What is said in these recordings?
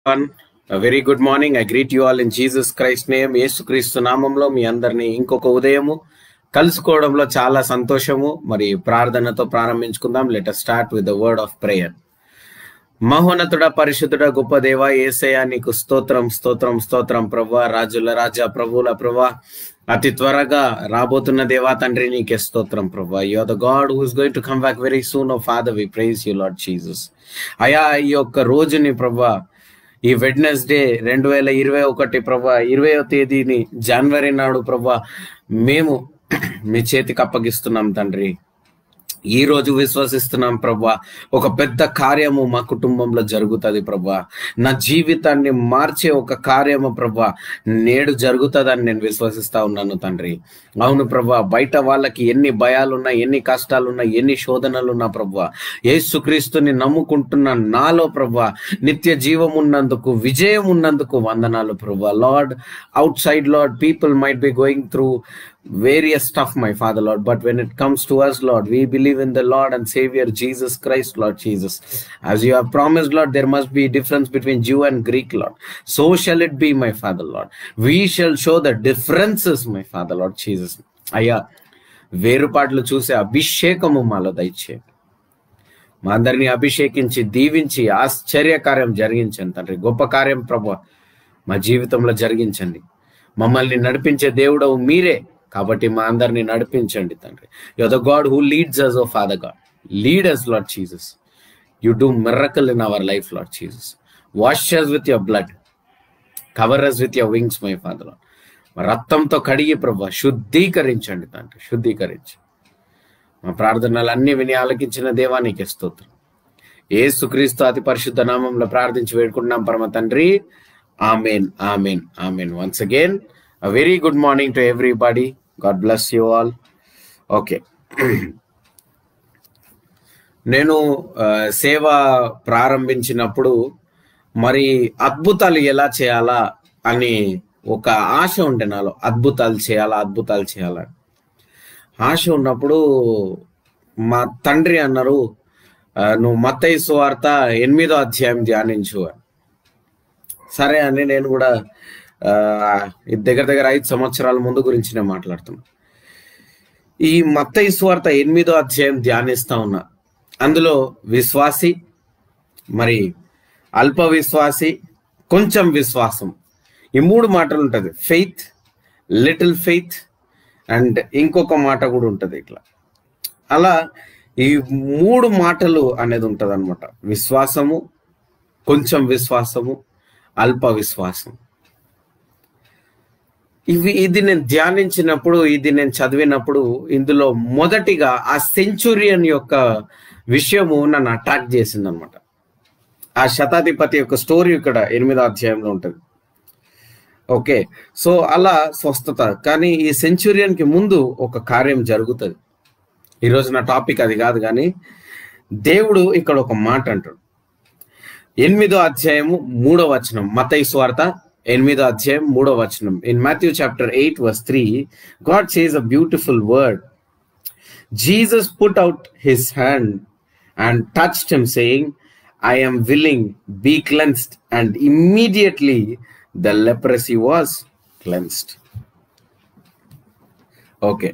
everyone. A very good morning. I greet you all in Jesus Christ name. యేసుక్రీస్తు నామంలో మీ అందరిని ఇంకొక ఉదయము కలుసుకోవడంలో చాలా సంతోషము. మరి ప్రార్థనతో ప్రారంభించుకుందాం. Let us start with the word of prayer. మహోన్నతుడ పరిశుద్ధుడ గొప్ప దేవ యేసయ్య నీకు స్తోత్రం స్తోత్రం స్తోత్రం ప్రభువా, రాజుల రాజా ప్రభువుల ప్రభువా, అతి త్వరగా రాబోతున్న దేవా తండ్రి నీకే స్తోత్రం ప్రభువా. You are the God who is going to come back very soon. O Father we praise you Lord Jesus. అయా ఈ యొక్క రోజుని ప్రభువా, ఈ వెడ్నెస్డే 2021 ప్రభా 20వ తేదీని జనవరి నాడు ప్రభా మేము మీ చేతికి అప్పగిస్తున్నాం తండ్రి. ఈ రోజు విశ్వసిస్తున్నాం ప్రభా, ఒక పెద్ద కార్యము మా కుటుంబంలో జరుగుతుంది ప్రభా. నా జీవితాన్ని మార్చే ఒక కార్యము ప్రభా నేడు జరుగుతుందని నేను విశ్వసిస్తా ఉన్నాను తండ్రి. అవును ప్రభా, బయట వాళ్ళకి ఎన్ని భయాలున్నా, ఎన్ని కష్టాలున్నా, ఎన్ని శోధనలున్నా ప్రభా, యేసుక్రీస్తుని నమ్ముకుంటున్న నాలో ప్రభా నిత్య జీవం ఉన్నందుకు, విజయం ఉన్నందుకు వందనాలు ప్రభా. Lord, outside Lord, people might be going through various stuff, my Father Lord, but when it comes to us, Lord, we believe in the Lord and Savior Jesus Christ, Lord Jesus. As you have promised, Lord, there must be difference between Jew and Greek, Lord. So shall it be, my Father Lord. We shall show the differences, my Father Lord Jesus. అయ్యా, వేరుపాట్లు చూసే అభిషేకము మాలో దయచే. మా అందరినీ అభిషేకించి దీవించి ఆశ్చర్యకార్యం జరిగించండి తండ్రి. గొప్ప కార్యం ప్రభువా మా జీవితంలో జరిగించండి. మమ్మల్ని నడిపించే దేవుడవు మీరే కాబట్టి మా అందరినీ నడిపించండి తండ్రి. You are the God who leads us, O Father God. Lead us, Lord Jesus. You do miracle in our life, Lord Jesus. Wash us with your blood. Cover us with your wings, my father Lord. రక్తంతో కడిగి ప్రభా శుద్ధీకరించండి తండ్రి, శుద్ధీకరించి మా ప్రార్థనలన్నీ విని ఆలకించిన దేవానికి స్తోత్రం. యేసుక్రీస్తు అతి పరిశుద్ధ నామంలో ప్రార్థించి వేడుకుంటున్నాం పరమ తండ్రి. Amen, amen, amen. Once again a very good morning to everybody. God bless you all. Okay. నేను సేవ ప్రారంభించినప్పుడు మరి అద్భుతాలు ఎలా చేయాలా అని ఒక ఆశ ఉండే నాలో. అద్భుతాలు చేయాలా ఆశ ఉన్నప్పుడు మా తండ్రి అన్నారు, నువ్వు మత్తయి సువార్త 8వ అధ్యాయం ధ్యానించు. సరే అని నేను కూడా దగ్గర 5 సంవత్సరాల ముందు గురించి నేను మాట్లాడుతున్నా. ఈ మత్తయి సువార్త 8వ అధ్యాయం ధ్యానిస్తా ఉన్నా. అందులో విశ్వాసి, మరి అల్ప విశ్వాసి, కొంచెం విశ్వాసం, ఈ 3 మాటలు ఉంటుంది. ఫెయిత్, లిటిల్ ఫెయిత్ అండ్ ఇంకొక మాట కూడా ఉంటుంది. ఇట్లా అలా ఈ 3 మాటలు అనేది ఉంటుంది అనమాట. విశ్వాసము, కొంచెం విశ్వాసము, అల్ప విశ్వాసం. ఇది నేను ధ్యానించినప్పుడు, ఇది నేను చదివినప్పుడు ఇందులో మొదటిగా ఆ సెంచురియన్ యొక్క విషయము నన్ను అటాక్ చేసింది అనమాట. ఆ శతాధిపతి యొక్క స్టోరీ ఇక్కడ 8వ అధ్యాయంలో ఉంటుంది. ఓకే, సో అలా స్వస్థత. కానీ ఈ సెంచురియన్ కి ముందు ఒక కార్యం జరుగుతుంది. ఈరోజు నా టాపిక్ అది కాదు, కానీ దేవుడు ఇక్కడ ఒక మాట అంటాడు. 8వ అధ్యాయము 3వ వచనం, మత్తయి సువార్త 8వ అధ్యాయం 3వ వచనం. In Matthew chapter 8 verse 3, God says a beautiful word. Jesus put out his hand and touched him, saying, I am willing, be cleansed. And immediately the leprosy was cleansed. Okay.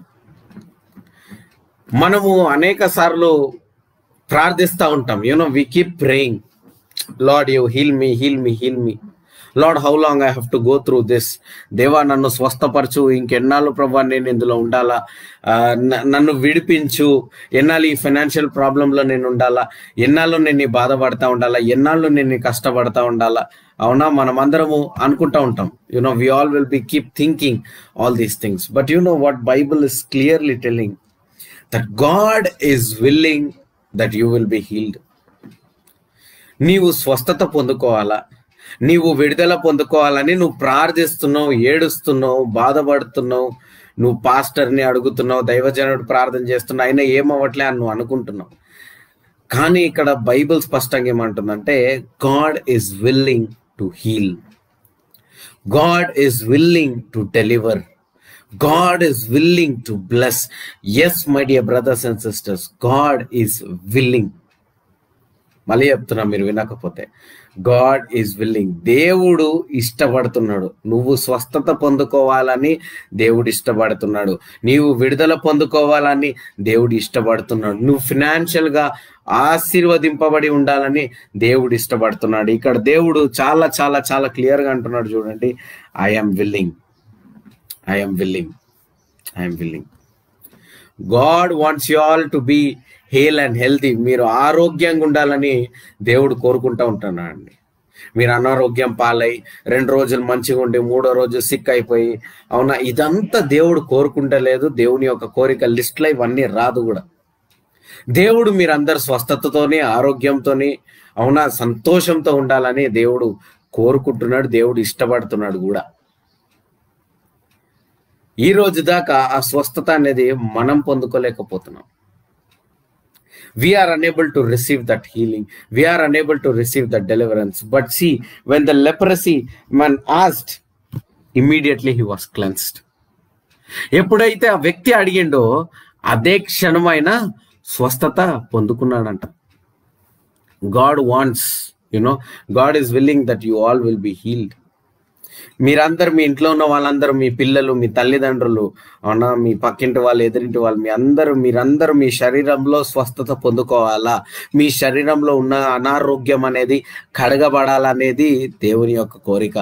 మనము అనేక సార్లు ప్రార్థిస్తూ ఉంటాం. we keep praying, Lord, you heal me, heal me, heal me. Lord, how long I have to go through this? దేవా నన్ను స్వస్థపరచు, ఇంకెన్నాళ్ళు ప్రభా నేను ఇందులో ఉండాలా, నన్ను విడిపించు, ఎన్నాళ్ళు ఈ ఫైనాన్షియల్ ప్రాబ్లంలో నేను ఉండాలా, ఎన్నాళ్ళు నేను బాధపడతా ఉండాలా, ఎన్నాళ్ళు నేను కష్టపడతా ఉండాలా. అవునా, మనం అందరము అనుకుంటా ఉంటాం. we all will be keep thinking all these things. But what Bible is clearly telling, that God is willing that you will be healed. నీవు స్వస్థత పొందుకోవాలా, నీవు విడుదల పొందుకోవాలని నువ్వు ప్రార్థిస్తున్నావు, ఏడుస్తున్నావు, బాధపడుతున్నావు, నువ్వు పాస్టర్ని అడుగుతున్నావు, దైవజనుడు ప్రార్థన చేస్తున్నావు, అయినా ఏమవ్వట్లే అని నువ్వు అనుకుంటున్నావు. కానీ ఇక్కడ బైబిల్ స్పష్టంగా ఏమంటుందంటే, God is willing to heal, God is willing to deliver, God is willing to bless. Yes, my dear brothers and sisters, God is willing. మళ్ళీ చెప్తున్నా మీరు వినకపోతే, గాడ్ ఈజ్ విల్లింగ్. దేవుడు ఇష్టపడుతున్నాడు. నువ్వు స్వస్థత పొందుకోవాలని దేవుడు ఇష్టపడుతున్నాడు. నీవు విడుదల పొందుకోవాలని దేవుడు ఇష్టపడుతున్నాడు. నువ్వు ఫినాన్షియల్గా ఆశీర్వదింపబడి ఉండాలని దేవుడు ఇష్టపడుతున్నాడు. ఇక్కడ దేవుడు చాలా చాలా చాలా క్లియర్గా అంటున్నాడు చూడండి, I'm willing, I'm willing, I'm willing. God wants you all to be hale and healthy. మీరు ఆరోగ్యంగా ఉండాలని దేవుడు కోరుకుంటూ ఉంటున్నాడండి. మీరు అనారోగ్యం పాలై 2 రోజులు మంచిగా ఉండి 3వ రోజు సిక్ అయిపోయి, అవునా, ఇదంతా దేవుడు కోరుకుంటలేదు. దేవుని యొక్క కోరిక లిస్ట్లో ఇవన్నీ రాదు కూడా. దేవుడు మీరందరు స్వస్థతతోని ఆరోగ్యంతోని, అవునా, సంతోషంతో ఉండాలని దేవుడు కోరుకుంటున్నాడు. దేవుడు ఇష్టపడుతున్నాడు కూడా. ఈ రోజు దాకా ఆ స్వస్థత అనేది మనం పొందుకోలేకపోతున్నాం. We are unable to receive that healing. We are unable to receive that deliverance. But see, when the leprosy man asked, immediately he was cleansed. ఎప్పుడైతే ఆ వ్యక్తి అడిగిండో అదే క్షణమైన స్వస్థత పొందుకున్నాడంట. God wants, God is willing that you all will be healed. మీరందరూ, మీ ఇంట్లో ఉన్న వాళ్ళందరూ, మీ పిల్లలు, మీ తల్లిదండ్రులు, అవునా, మీ పక్కింటి వాళ్ళు, ఎదురింటి వాళ్ళు, మీరందరూ మీ శరీరంలో స్వస్థత పొందుకోవాలా, మీ శరీరంలో ఉన్న అనారోగ్యం అనేది కడగబడాలనేది దేవుని యొక్క కోరిక.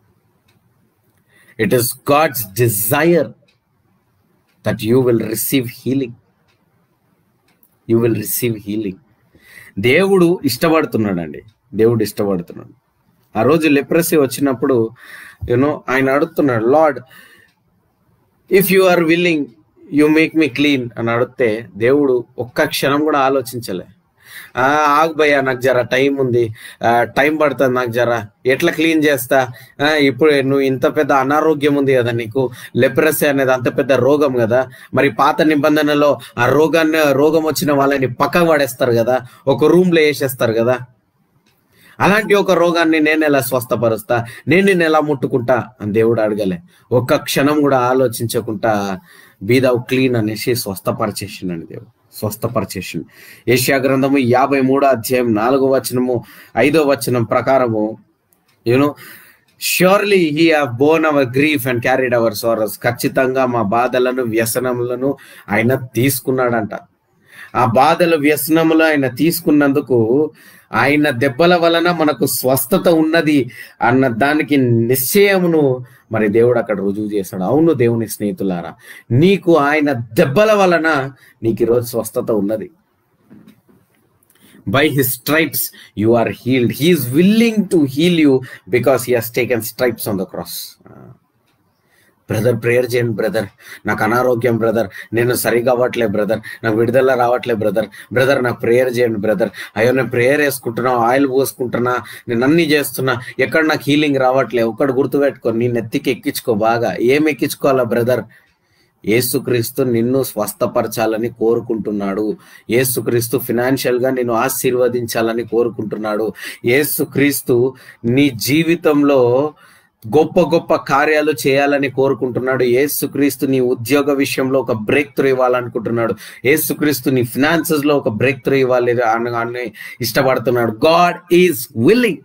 It is God's desire that you will receive healing. You will receive healing. దేవుడు ఇష్టపడుతున్నాడండి. దేవుడు ఇష్టపడుతున్నాడు. ఆ రోజు లెప్రసీ వచ్చినప్పుడు ఆయన అడుగుతున్నాడు, Lord if you are willing you make me clean అని అడిగితే దేవుడు ఒక్క క్షణం కూడా ఆలోచించలే. ఆగు భయ్యా, నాకు జర టైం ఉంది, టైం పడుతుంది, నాకు జర ఎట్లా క్లీన్ చేస్తా, ఇప్పుడు నువ్వు ఇంత పెద్ద అనారోగ్యం ఉంది కదా, నీకు లెప్రసీ అనేది అంత పెద్ద రోగం కదా, మరి పాత నిబంధనలో ఆ రోగం వచ్చిన వాళ్ళని పక్కకు పడేస్తారు కదా, ఒక రూమ్లో వేసేస్తారు కదా. అలాంటి ఒక రోగాన్ని నేను ఎలా స్వస్థపరుస్తా, నేను నిన్ను ఎలా ముట్టుకుంటా అని దేవుడు అడగలే. ఒక్క క్షణం కూడా ఆలోచించకుండా బీ దౌ క్లీన్ అనేసి స్వస్థపరిచేసిండండి. దేవుడు స్వస్థపరిచేసిండు. యెషయా గ్రంథము 53వ అధ్యాయం 4వ వచనము 5వ వచనం ప్రకారము, surely he have borne our grief and carried our sorrows. ఖచ్చితంగా మా బాధలను వ్యసనములను ఆయన తీసుకున్నాడంట. ఆ బాధల వ్యసనములు ఆయన తీసుకున్నందుకు ఆయన దెబ్బల వలన మనకు స్వస్థత ఉన్నది అన్న దానికి నిశ్చయమును మరి దేవుడు అక్కడ రుజువు చేశాడు. అవును దేవుని స్నేహితులారా, నీకు ఆయన దెబ్బల వలన నీకు ఈరోజు స్వస్థత ఉన్నది. By his stripes you are healed. He is willing to heal you because he has taken stripes on the cross. Brother prayer చేయండి బ్రదర్, నాకు అనారోగ్యం బ్రదర్, నేను సరిగా అవ్వట్లే బ్రదర్, నాకు విడుదల రావట్లే బ్రదర్ నాకు ప్రేయర్ చేయండి బ్రదర్. అయ్యో నేను ప్రేయర్ వేసుకుంటున్నా, ఆయిల్ పోసుకుంటున్నా, నేను అన్ని చేస్తున్నా, ఎక్కడ నాకు హీలింగ్ రావట్లే. ఒక్కడు గుర్తుపెట్టుకో, నీ నెత్తికి ఎక్కించుకో బాగా. ఏం ఎక్కించుకోవాలా బ్రదర్? యేసుక్రీస్తు నిన్ను స్వస్థపరచాలని కోరుకుంటున్నాడు. యేసుక్రీస్తు ఫినాన్షియల్గా నిన్ను ఆశీర్వదించాలని కోరుకుంటున్నాడు. యేసుక్రీస్తు నీ జీవితంలో గొప్ప గొప్ప కార్యాలు చేయాలని కోరుకుంటున్నాడు. యేసుక్రీస్తు నీ ఉద్యోగ విషయంలో ఒక బ్రేక్ త్రూ ఇవ్వాలనుకుంటున్నాడు. యేసుక్రీస్తు నీ ఫినాన్సెస్ లో ఒక బ్రేక్ త్రూ ఇవ్వాలి అని ఇష్టపడుతున్నాడు. God is willing.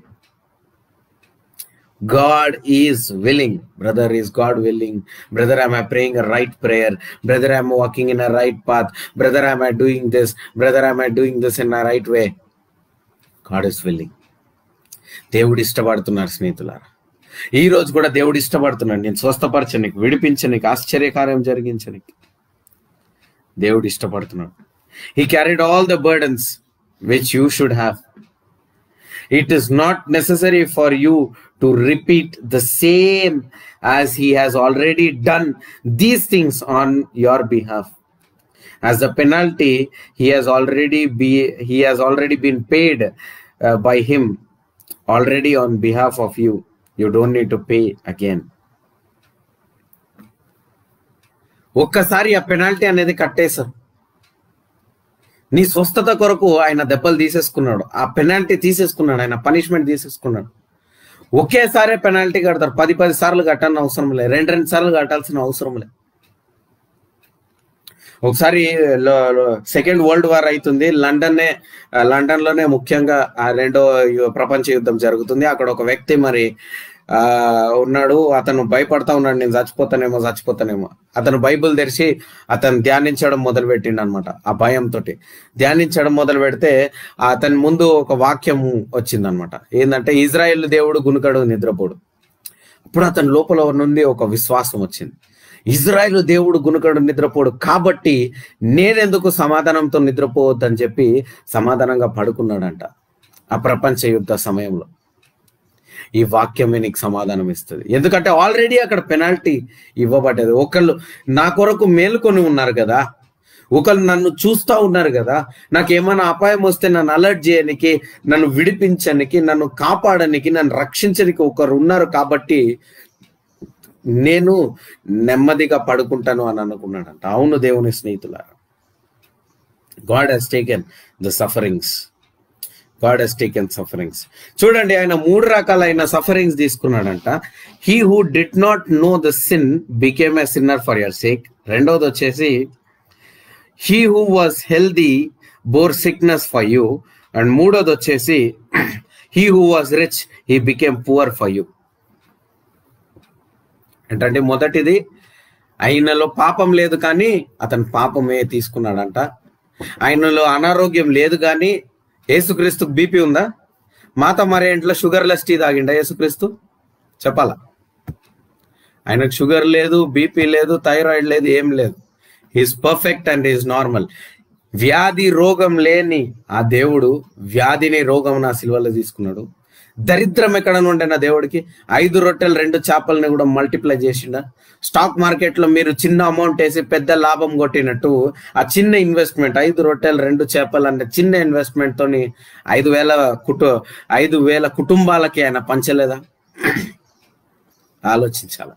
God is willing. Brother, is God willing? Brother, am I praying a right prayer? Brother, am I walking in a right path? Brother, am I doing this? Brother, am I doing this in a right way? God is willing. దేవుడు ఇష్టపడుతున్నారు స్నేహితులారా. ఈ రోజు కూడా దేవుడు ఇష్టపడుతున్నాడు. నేను స్వస్థపరచనికి, విడిపించనికి, ఆశ్చర్యకార్యం జరిగించనికి దేవుడు ఇష్టపడుతున్నాడు. He carried all the burdens which you should have. It is not necessary for you to repeat the same as he has already done these things on your behalf. As the penalty he has already been paid by him already on behalf of you. You don't need to pay again. ఒక్కసారి ఆ penalty అనేది కట్టేశారు. నీ స్వస్థత కొరకు ఆయన దెబ్బలు తీసేసుకున్నాడు, ఆ పెనాల్టీ తీసేసుకున్నాడు, ఆయన పనిష్మెంట్ తీసేసుకున్నాడు. ఒకేసారి పెనాల్టీ కడతారు. 10 సార్లు కట్టాల్సిన అవసరం లేదు, 2 సార్లు కట్టాల్సిన అవసరం లేదు. ఒకసారి సెకండ్ వరల్డ్ వార్ అవుతుంది. లండన్ లోనే ముఖ్యంగా ఆ రెండో ప్రపంచ యుద్ధం జరుగుతుంది. అక్కడ ఒక వ్యక్తి మరి ఉన్నాడు. అతను భయపడతా ఉన్నాడు, నేను చచ్చిపోతానేమో. అతను బైబిల్ తెరిచి అతను ధ్యానించడం మొదలు పెట్టిండు అనమాట. ఆ భయంతో ధ్యానించడం మొదలు పెడితే అతని ముందు ఒక వాక్యం వచ్చిందనమాట. ఏంటంటే, ఇజ్రాయెల్ దేవుడు గునుకడు నిద్రపోడు. అప్పుడు అతని లోపల నుండి ఒక విశ్వాసం వచ్చింది. ఇజ్రాయెల్ దేవుడు గునుకడు నిద్రపోడు కాబట్టి నేనెందుకు సమాధానంతో నిద్రపోవద్దని చెప్పి సమాధానంగా పడుకున్నాడంట. ఆ ప్రపంచ యుద్ధ సమయంలో ఈ వాక్యమే నీకు సమాధానం ఇస్తుంది. ఎందుకంటే ఆల్రెడీ అక్కడ పెనాల్టీ ఇవ్వబడ్డది. ఒకళ్ళు నా కొరకు మేలుకొని ఉన్నారు కదా, ఒకళ్ళు నన్ను చూస్తూ ఉన్నారు కదా, నాకేమైనా అపాయం వస్తే నన్ను అలర్ట్ చేయడానికి, నన్ను విడిపించడానికి, నన్ను కాపాడడానికి, నన్ను రక్షించడానికి ఒకరు ఉన్నారు కాబట్టి నేను నెమ్మదిగా పడుకుంటాను అని అనుకున్నాడంట. అవును దేవుని స్నేహితులారా, God has taken the sufferings. God has taken sufferings. చూడండి, ఆయన 3 రకాలైన సఫరింగ్స్ తీసుకున్నాడంట. He who did not know the sin became a sinner for your sake. రెండోది వచ్చేసి he who was healthy bore sickness for you. And మూడోది వచ్చేసి he who was rich he became poor for you. ఏంటంటే, మొదటిది ఆయనలో పాపం లేదు కానీ అతను పాపమే తీసుకున్నాడంట. ఆయనలో అనారోగ్యం లేదు కానీ యేసుక్రీస్తుకు బీపీ ఉందా? మాత మరి ఇంట్లో షుగర్లెస్ టీ తాగిండా యేసుక్రీస్తు? చెప్పాలా? ఆయనకు షుగర్ లేదు, బీపీ లేదు, థైరాయిడ్ లేదు, ఏం లేదు. He's perfect and he's normal. వ్యాధి రోగం లేని ఆ దేవుడు వ్యాధిని రోగం నా సిలువలో తీసుకున్నాడు. దరిద్రం ఎక్కడ నుండి నా దేవుడికి 5 రొట్టెలు 2 చేపలని కూడా మల్టిప్లై చేసిండా. స్టాక్ మార్కెట్ లో మీరు చిన్న అమౌంట్ వేసి పెద్ద లాభం కొట్టినట్టు ఆ చిన్న ఇన్వెస్ట్మెంట్ 5 రొట్టెలు 2 చేపలు అంటే చిన్న ఇన్వెస్ట్మెంట్ తోని 5,000 కుటుంబాలకి ఆయన పంచలేదా? ఆలోచించాల.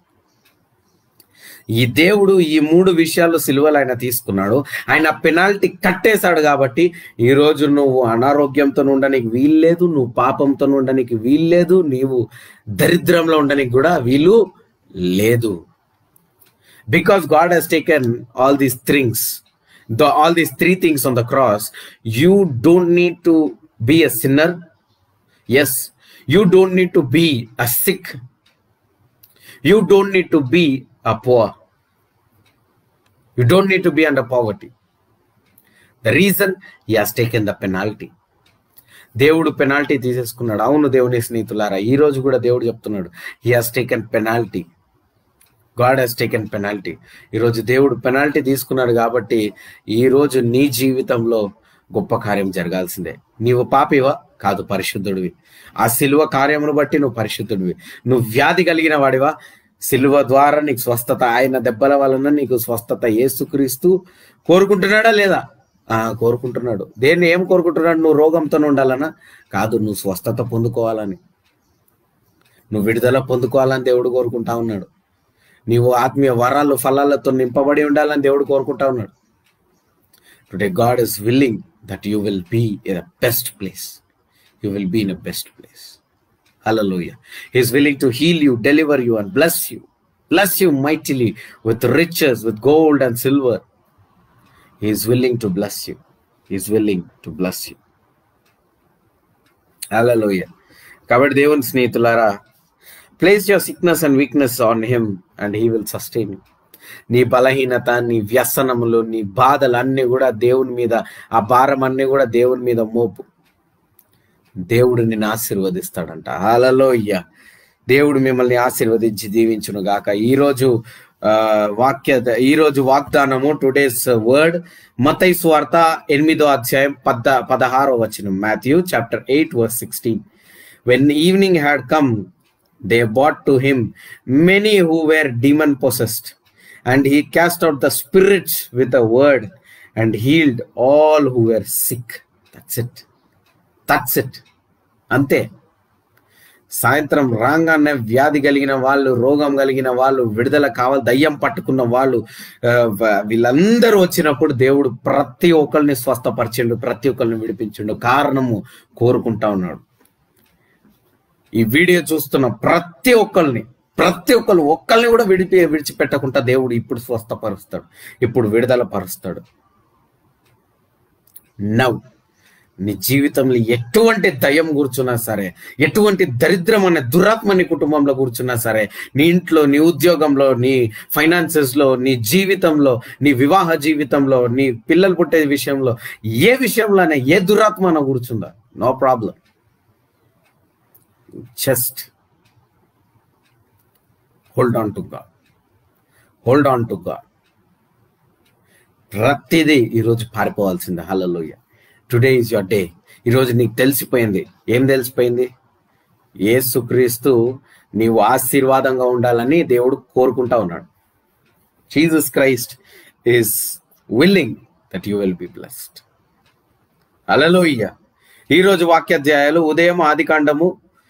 ఈ దేవుడు ఈ 3 విషయాలు సిలువలు ఆయన తీసుకున్నాడు. ఆయన పెనాల్టీ కట్టేశాడు కాబట్టి ఈ రోజు నువ్వు అనారోగ్యంతో ఉండడానికి వీల్లేదు, నువ్వు పాపంతో ఉండడానికి వీల్లేదు, నీవు దరిద్రంలో ఉండడానికి కూడా వీలు లేదు. Because God has taken all these things, all these 3 things on the cross. You don't need to be a sinner. Yes, you don't need to be a sick. You don't need to be a poor. You don't need to be under poverty. The reason, he has taken the penalty. దేవుడు penalty తీసేసుకున్నాడు. అవును దేవుని స్నేహితులారా, ఈ రోజు కూడా దేవుడు చెప్తున్నాడు, he has taken penalty. God has taken penalty. ఈరోజు దేవుడు పెనాల్టీ తీసుకున్నాడు కాబట్టి ఈ రోజు నీ జీవితంలో గొప్ప కార్యం జరగాల్సిందే. నీవు పాపివా? కాదు, పరిశుద్ధుడివి. ఆ సిలువ కార్యమును బట్టి నువ్వు పరిశుద్ధుడివి. నువ్వు వ్యాధి కలిగిన వాడివా? సిలువ ద్వారా నీకు స్వస్థత, ఆయన దెబ్బల వలన నీకు స్వస్థత యేసుక్రీస్తు కోరుకుంటున్నాడా లేదా? కోరుకుంటున్నాడు. దేన్ని ఏం కోరుకుంటున్నాడు? నువ్వు రోగంతో ఉండాలనా? కాదు, నువ్వు స్వస్థత పొందుకోవాలని, నువ్వు విడుదల పొందుకోవాలని దేవుడు కోరుకుంటా ఉన్నాడు. నీవు ఆత్మీయ వరాలు ఫలాలతో నింపబడి ఉండాలని దేవుడు కోరుకుంటా ఉన్నాడు. Today God is willing that you will be in a best place. You will be in a best place. Hallelujah. He is willing to heal you, deliver you, and bless you. Bless you mightily with riches, with gold and silver. He is willing to bless you. He is willing to bless you. Hallelujah. కాబట్టి దేవుని స్నేహితులారా, place your sickness and weakness on him and he will sustain you. నీ బలహీనత, నీ వ్యసనములు, నీ బాధలు అన్నీ కూడా దేవుని మీద, ఆ భారం అన్నీ కూడా దేవుని మీద మోపు. దేవుడు నిన్ను ఆశీర్వదిస్తాడంట. హల్లెలూయా. దేవుడు మిమ్మల్ని ఆశీర్వదించి దీవించును గాక. ఈరోజు వాగ్దానము, టుడేస్ వర్డ్, మత్తయి సువార్త 8వ అధ్యాయం 16వ వచనం. Matthew chapter 8 verse 16. When evening had come, they brought to him many who were demon possessed, and he cast out the spirits with a word and healed all who were sick. That's it. అంతే. సాయంత్రం రాగానే వ్యాధి కలిగిన వాళ్ళు, రోగం కలిగిన వాళ్ళు, విడుదల కావాలి, దయ్యం పట్టుకున్న వాళ్ళు, వీళ్ళందరూ వచ్చినప్పుడు దేవుడు ప్రతి ఒక్కరిని స్వస్థపరిచిండు, ప్రతి ఒక్కరిని విడిపించిండు. కారణము కోరుకుంటా ఉన్నాడు. ఈ వీడియో చూస్తున్న ప్రతి ఒక్కరిని ప్రతి ఒక్కరిని కూడా విడిచిపెట్టకుండా దేవుడు ఇప్పుడు స్వస్థపరుస్తాడు, ఇప్పుడు విడుదల పరుస్తాడు. నవ్ నీ జీవితంలో ఎటువంటి దయ్యం కూర్చున్నా సరే, ఎటువంటి దరిద్రం అనే దురాత్మ నీ కుటుంబంలో కూర్చున్నా సరే, నీ ఇంట్లో, నీ ఉద్యోగంలో, నీ ఫైనాన్సెస్లో, నీ జీవితంలో, నీ వివాహ జీవితంలో, నీ పిల్లలు పుట్టే విషయంలో, ఏ విషయంలోనే ఏ దురాత్మ కూర్చుందా, no problem. Just hold on to God, hold on to God. ప్రతిదీ ఈరోజు పారిపోవాల్సిందే. Hallelujah. Today is your day. ఈరోజు నీకు తెలిసిపోయింది. ఏం తెలిసిపోయింది? యేసుక్రీస్తు నీవు ఆశీర్వాదంగా ఉండాలని దేవుడు కోరుకుంటా ఉన్నాడు. Jesus Christ is willing that you will be blessed. Hallelujah. ఈరోజు వాక్యాధ్యాయాలు ఉదయం ఆదికాండము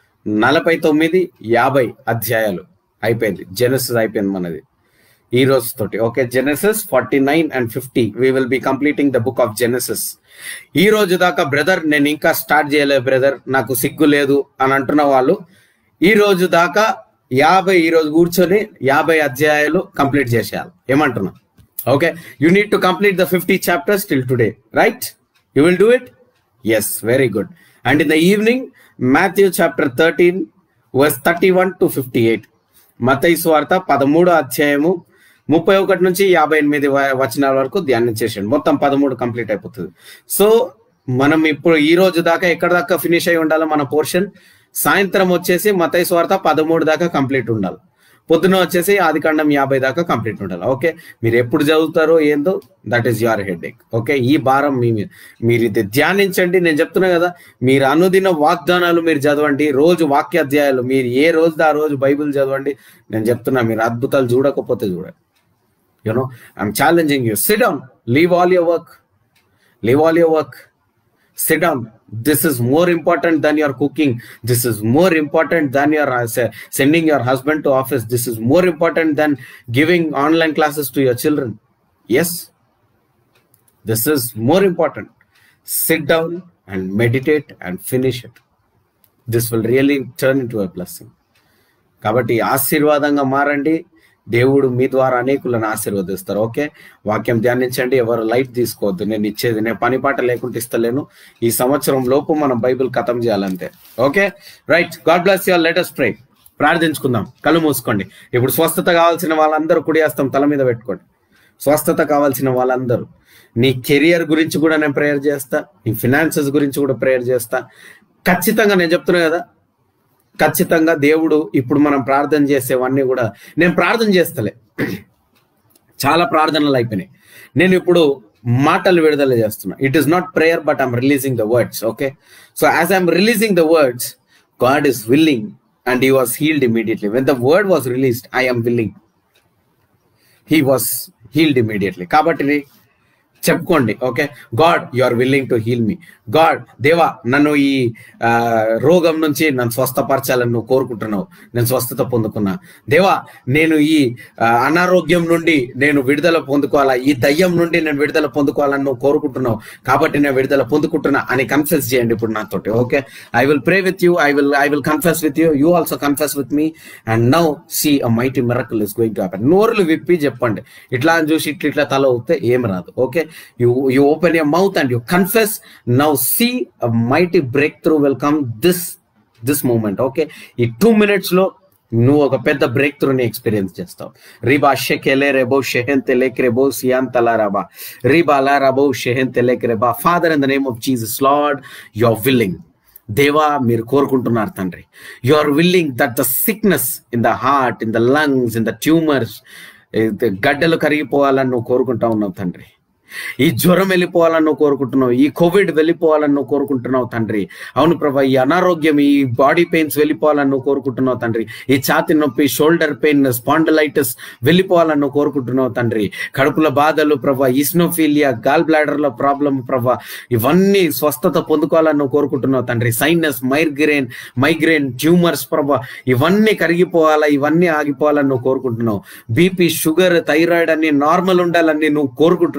49, 50 అధ్యాయాలు అయిపోయింది. జెనసిస్ అయిపోయింది మనది ఈ రోజు తోటి. Okay, Genesis 49 and 50 we will be completing the book of Genesis. ఈ రోజు దాకా బ్రదర్ నేను ఇంకా స్టార్ట్ చేయలేదు బ్రదర్, నాకు సిగ్గు లేదు అని అంటున్న వాళ్ళు ఈ రోజు దాకా 50, ఈ రోజు కూర్చొని 50 అధ్యాయాలు కంప్లీట్ చేసేయాలి. ఏమంటున్నా? Okay, you need to complete the 50 chapters till today, right? You will do it? Yes, very good. And in the evening, Matthew chapter 13 verse 31 to 58. మత్తయి సువార్త 13వ అధ్యాయము 31 నుంచి 58 వచనాల వరకు ధ్యానం చేసాడు. మొత్తం 13 కంప్లీట్ అయిపోతుంది. సో మనం ఇప్పుడు ఈ రోజు దాకా ఎక్కడ దాకా ఫినిష్ అయి ఉండాలి మన పోర్షన్? సాయంత్రం వచ్చేసి మత్తయి సువార్త 13 దాకా కంప్లీట్ ఉండాలి. పొద్దున వచ్చేసి ఆదికాండం 50 దాకా కంప్లీట్ ఉండాలి. ఓకే, మీరు ఎప్పుడు చదువుతారో ఏందో that is your headache. Okay, ఈ భారం మీరు ఇది ధ్యానించండి. నేను చెప్తున్నా కదా, మీరు అనుదిన వాగ్దానాలు మీరు చదవండి. రోజు వాక్యాధ్యాయాలు మీరు ఏ రోజు ఆ రోజు బైబిల్ చదవండి. నేను చెప్తున్నా, మీరు అద్భుతాలు చూడకపోతే చూడండి. You know I'm challenging you. Sit down, leave all your work, leave all your work. Sit down. This is more important than your cooking. This is more important than your sending your husband to office. This is more important than giving online classes to your children. Yes, this is more important. Sit down and meditate and finish it. This will really turn into a blessing. కాబట్టి ఆశీర్వాదంగా మారండి. దేవుడు మీ ద్వారా అనేకులను ఆశీర్వదిస్తారు. Okay, వాక్యం ధ్యానించండి. ఎవరు light తీసుకోవద్దు. నేను ఇచ్చేది నేను పని పాట లేకుండా ఇస్తలేను. ఈ సంవత్సరం లోపు మనం బైబిల్ ఖతం చేయాలంతే. Okay, right. God bless you all. Let us pray. ప్రార్థించుకుందాం. కళ్ళు మూసుకోండి. ఇప్పుడు స్వస్థత కావాల్సిన వాళ్ళందరూ కుడి హస్తం తల మీద పెట్టుకోండి. స్వస్థత కావాల్సిన వాళ్ళందరూ, నీ కెరియర్ గురించి కూడా నేను ప్రేయర్ చేస్తా, నీ ఫినాన్సెస్ గురించి కూడా ప్రేయర్ చేస్తా. ఖచ్చితంగా నేను చెప్తున్నా కదా, ఖచ్చితంగా దేవుడు ఇప్పుడు మనం ప్రార్థన చేసేవన్నీ కూడా నేను ప్రార్థన చేస్తలే, చాలా ప్రార్థనలు అయిపోయినాయి. నేను ఇప్పుడు మాటలు విడుదల చేస్తున్నా. It is not prayer but I'm releasing the words. Okay, so as I'm releasing the words, God is willing and he was healed immediately. When the word was released, I am willing, he was healed immediately. కాబట్టి చెప్పుకోండి. Okay, God you are willing to heal me. God, దేవా నన్ను ఈ రోగం నుంచి నన్ను స్వస్థపరచాలని నువ్వు కోరుకుంటున్నావు. నేను స్వస్థత పొందుకున్నా. దేవా నేను ఈ అనారోగ్యం నుండి నేను విడుదల పొందుకోవాలా, ఈ దయ్యం నుండి నేను విడుదల పొందుకోవాలని నువ్వు కోరుకుంటున్నావు. కాబట్టి నేను విడుదల పొందుకుంటున్నా అని కన్ఫెస్ చేయండి ఇప్పుడు నాతోటి. Okay, I will pray with you, I will confess with you, you also confess with me. And now see a mighty miracle is going to happen. నోరులు విప్పి చెప్పండి. ఇట్లా అని చూసి ఇట్లా తల ఊపితే ఏం రాదు. Okay, you open your mouth and you confess. Now see a mighty breakthrough will come this moment. Okay, ఈ 2 minutes లో నువ్వు ఒక పెద్ద బ్రేక్ త్రూ ని ఎక్స్పీరియన్స్ చేస్తావు. రీబా షెకెలే రెబో షెహెంతే లేక్రెబో సియాంతలా రబా రీబా లా రబో షెహెంతే లేక్రెబా. Father in the name of Jesus, Lord you are willing. దేవా మీరు కోరుకుంటున్నారు తండ్రి, you are willing that the sickness in the heart, in the lungs, in the tumours, గడ్డలు కరిగిపోవాలని నువ్వు కోరుకుంటా ఉన్నావు తండ్రి. ఈ జ్వరం వెళ్ళిపోవాలని నువ్వు కోరుకుంటున్నావు. ఈ కోవిడ్ వెళ్ళిపోవాలని నువ్వు కోరుకుంటున్నావు తండ్రి. అవును ప్రభా, ఈ అనారోగ్యం, ఈ బాడీ పెయిన్స్ వెళ్ళిపోవాలని నువ్వు కోరుకుంటున్నావు తండ్రి. ఈ ఛాతి నొప్పి, షోల్డర్ పెయిన్, స్పాండిలైటిస్ వెళ్ళిపోవాలని నువ్వు కోరుకుంటున్నావు తండ్రి. కడుపుల బాధలు ప్రభా, ఈస్నోఫీలియా, గాల్ బ్లాడర్ లో ప్రాబ్లం ప్రభా, ఇవన్నీ స్వస్థత పొందుకోవాలని నువ్వు కోరుకుంటున్నావు తండ్రి. సైనస్, మైగ్రేన్ ట్యూమర్స్ ప్రభా, ఇవన్నీ కరిగిపోవాలా, ఇవన్నీ ఆగిపోవాలని నువ్వు కోరుకుంటున్నావు. బీపీ, షుగర్, థైరాయిడ్ అన్ని నార్మల్ ఉండాలని నువ్వు కోరుకుంటున్నావు తండ్రి.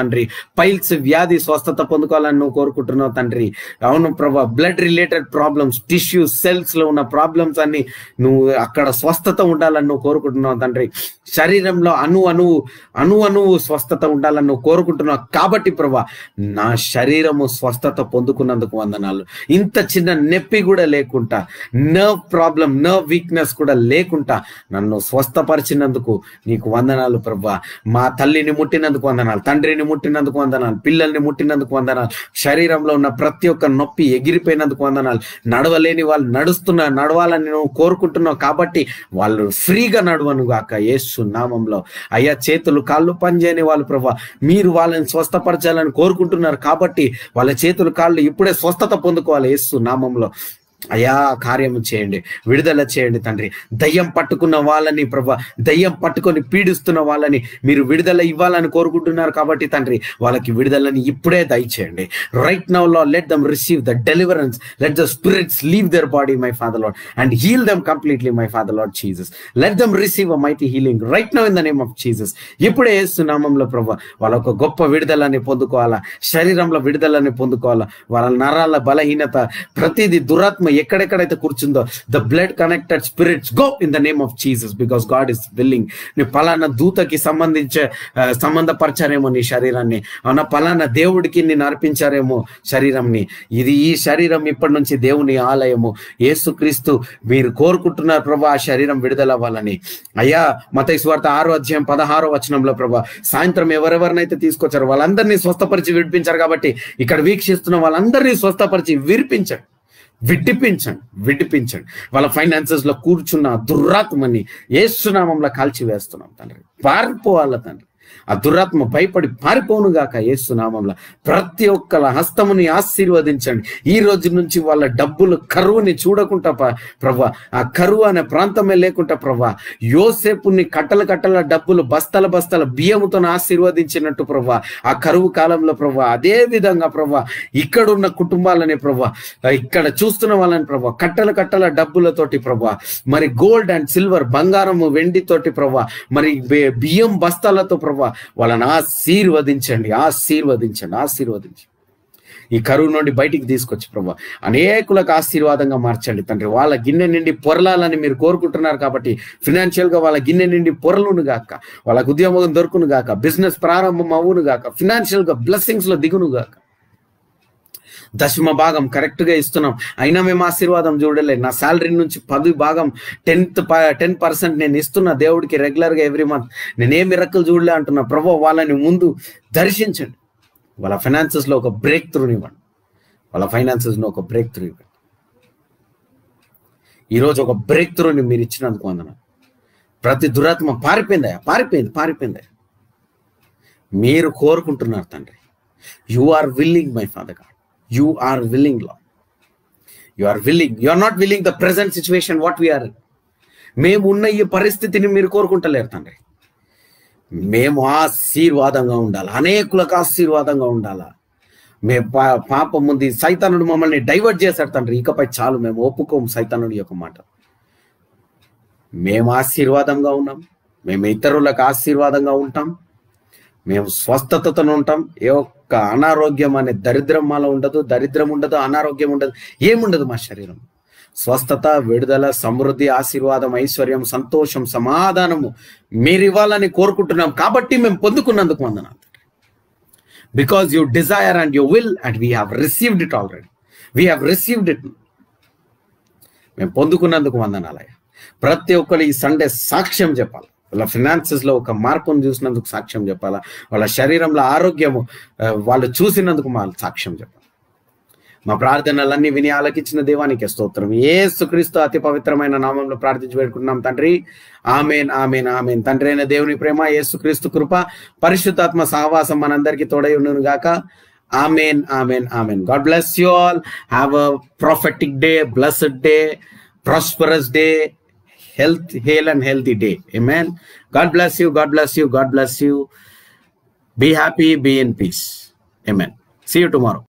తండ్రి. పైల్స్ వ్యాధి స్వస్థత పొందుకోవాలని నువ్వు కోరుకుంటున్నావు తండ్రి. అవును ప్రభా, blood related problems, tissues, cells లో ఉన్న ప్రాబ్లమ్స్ అన్ని నువ్వు అక్కడ స్వస్థత ఉండాలని నువ్వు కోరుకుంటున్నావు తండ్రి. శరీరంలో అణువు స్వస్థత ఉండాలని నువ్వు కోరుకుంటున్నావు కాబట్టి ప్రభా, నా శరీరము స్వస్థత పొందుకున్నందుకు వందనాలు. ఇంత చిన్న నొప్పి కూడా లేకుండా, నర్వ్ ప్రాబ్లం, నర్వ్ వీక్నెస్ కూడా లేకుండా నన్ను స్వస్థపరిచినందుకు నీకు వందనాలు ప్రభా. మా తల్లిని ముట్టినందుకు వందనాలు, తండ్రిని ముట్టినందుకు వందనాలు, పిల్లల్ని ముట్టినందుకు వందనాలు. శరీరంలో ఉన్న ప్రతి ఒక్క నొప్పి ఎగిరిపోయినందుకు వందనాలు. నడవలేని వాళ్ళు నడవాలని నువ్వు కోరుకుంటున్నావు కాబట్టి వాళ్ళు ఫ్రీగా నడవను గాక యేసు నామంలో. అయ్యా, చేతులు కాళ్ళు పనిచేయని వాళ్ళు ప్రభా, మీరు వాళ్ళని స్వస్థపరచాలని కోరుకుంటున్నారు కాబట్టి వాళ్ళ చేతులు కాళ్ళు ఇప్పుడే స్వస్థత పొందుకోవాలి యేసు నామంలో. అయా, కార్యము చేయండి, విడుదల చేయండి తండ్రి. దయ్యం పట్టుకున్న వాళ్ళని ప్రభా, దయ్యం పట్టుకొని పీడిస్తున్న వాళ్ళని మీరు విడుదల ఇవ్వాలని కోరుకుంటున్నారు కాబట్టి తండ్రి, వాళ్ళకి విడుదలని ఇప్పుడే దయచేయండి. Right now Lord, let them receive the deliverance, let the spirits leave their body my father Lord and heal them completely my father Lord Jesus. Let them receive a mighty healing right now in the name of Jesus. ఇప్పుడే యేసు నామంలో ప్రభా, వాళ్ళ ఒక గొప్ప విడుదలని పొందుకోవాలా, శరీరంలో విడుదలని పొందుకోవాలా. వాళ్ళ నరాల బలహీనత, ప్రతిదీ దురాత్మ ఎక్కడెక్కడైతే కూర్చుందో, the blood connected spirits go in the name of Jesus, because God is willing. నీ పలానా దూతకి సంబంధపరిచారేమో నీ శరీరాన్ని, అవునా, పలానా దేవుడికి నేను అర్పించారేమో శరీరంని. ఈ శరీరం ఇప్పటి నుంచి దేవుని ఆలయము. యేసుక్రీస్తు మీరు కోరుకుంటున్నారు ప్రభా ఆ శరీరం విడుదల అవ్వాలని. అయ్యా, మత్తయి సువార్త 6:16 ప్రభా, సాయంత్రం ఎవరెవరినైతే తీసుకొచ్చారో వాళ్ళందరినీ స్వస్థపరిచి విడిపించారు కాబట్టి ఇక్కడ వీక్షిస్తున్న వాళ్ళందరినీ స్వస్థపరిచి విడిపించండి. వాళ్ళ ఫైనాన్సెస్ లో కూర్చున్న దురాత్మని యేసు నామంలో కాల్చి వేస్తున్నాం తండ్రి. పారిపోవాల తండ్రి, ఆ దురాత్మ భయపడి పారిపోను గాక యేసు నామంలో. ప్రతి ఒక్కల హస్తముని ఆశీర్వదించండి. ఈ రోజు నుంచి వాళ్ళ డబ్బులు కరువుని చూడకుండా ప్రభా, ఆ కరువు అనే ప్రాంతమే లేకుండా ప్రభా, యోసేపుని కట్టల డబ్బులు బస్తల బియ్యముతో ఆశీర్వదించినట్టు ప్రభా, ఆ కరువు కాలంలో ప్రభా, అదే విధంగా ప్రభా ఇక్కడున్న కుటుంబాలని ప్రభా, ఇక్కడ చూస్తున్న వాళ్ళని ప్రభా, కట్టల డబ్బులతోటి ప్రభా, మరి గోల్డ్ అండ్ సిల్వర్, బంగారము వెండితోటి ప్రభా, మరి బియ్యం బస్తాలతో ప్రభా వాళ్ళని ఆశీర్వదించండి. ఈ కరువు నుండి బయటికి తీసుకొచ్చి ప్రభా అనేకులకు ఆశీర్వాదంగా మార్చండి తండ్రి. వాళ్ళ గిన్నె నిండి పొరలాలని మీరు కోరుకుంటున్నారు కాబట్టి ఫినాన్షియల్ గా వాళ్ళ గిన్నె నిండి పొరలును గాక, వాళ్ళకు ఉద్యోగం దొరుకును గాక, బిజినెస్ ప్రారంభం అవును గాక, ఫినాన్షియల్ గా బ్లెస్సింగ్స్ లో దిగును గాక. దశమ భాగం కరెక్ట్ గా ఇస్తున్నాం, అయినా మేము ఆశీర్వాదం చూడలేదు. నా శాలరీ నుంచి 10% 10% నేను ఇస్తున్నా దేవుడికి రెగ్యులర్ గా ఎవ్రీ మంత్. నేనేం మిరక్కలు చూడలే అంటున్నా ప్రభు. వాళ్ళని ముందు దర్శించండి, వాళ్ళ ఫైనాన్సెస్ లో ఒక బ్రేక్ త్రూని ఇవ్వండి, ఈరోజు ఒక బ్రేక్ త్రూని మీరు ఇచ్చినందుకు వందనాలు. ప్రతి దురాత్మ పారిపోయింది. మీరు కోరుకుంటున్నారు తండ్రి. You are willing my father God, you are willing Lord, you are not willing the present situation what we are in. మేము ఉన్న ఈ పరిస్థితిని మీరు కోరుకుంటలేరు తండ్రి. మేము ఆశీర్వాదంగా ఉండాలి, అనేకులకు ఆశీర్వాదంగా ఉండాలా. మేము పాపం ఉంది, సైతానుడు మమ్మల్ని డైవర్ట్ చేశాడు తండ్రి. ఇకపై చాలు, మేము ఒప్పుకోము సైతానుడి యొక్క మాట. మేము ఆశీర్వాదంగా ఉన్నాం, మేము ఇతరులకు ఆశీర్వాదంగా ఉంటాం, మేము స్వస్థతతో ఉంటాం. ఏ ఒక్క అనారోగ్యం అనే దరిద్రం మాలో ఉండదు, దరిద్రం ఉండదు, అనారోగ్యం ఉండదు, ఏముండదు మా శరీరం. స్వస్థత, విడుదల, సమృద్ధి, ఆశీర్వాదం, ఐశ్వర్యం, సంతోషం, సమాధానము మీరు ఇవ్వాలని కోరుకుంటున్నాం కాబట్టి మేము పొందుకున్నందుకు వందనాలు. Because you desire and you will and we have received it already. మేము పొందుకున్నందుకు వందనాలయ్యా. ప్రతి ఒక్కరు ఈ సండే సాక్ష్యం చెప్పాలి. వాళ్ళ ఫినాన్సెస్ లో ఒక మార్పును చూసినందుకు సాక్ష్యం చెప్పాలా, వాళ్ళ శరీరంలో ఆరోగ్యము వాళ్ళు చూసినందుకు మా సాక్ష్యం చెప్పాలి. మా ప్రార్థనలన్నీ విని ఆలకించిన దేవానికి స్తోత్రం. యేసుక్రీస్తు అతి పవిత్రమైన నామంలో ప్రార్థించి పెట్టుకుంటున్నాం తండ్రి. ఆమేన్, ఆమేన్, ఆమేన్. తండ్రి అయిన దేవుని ప్రేమ, యేసుక్రీస్తు కృప, పరిశుద్ధాత్మ సహవాసం మనందరికీ తోడై ఉండును గాక. ఆమేన్, ఆమేన్, ఆమేన్. God bless you all. Have a prophetic day, blessed day, prosperous day, hail and healthy day. Amen. God bless you. Be happy, be in peace. Amen. See you tomorrow.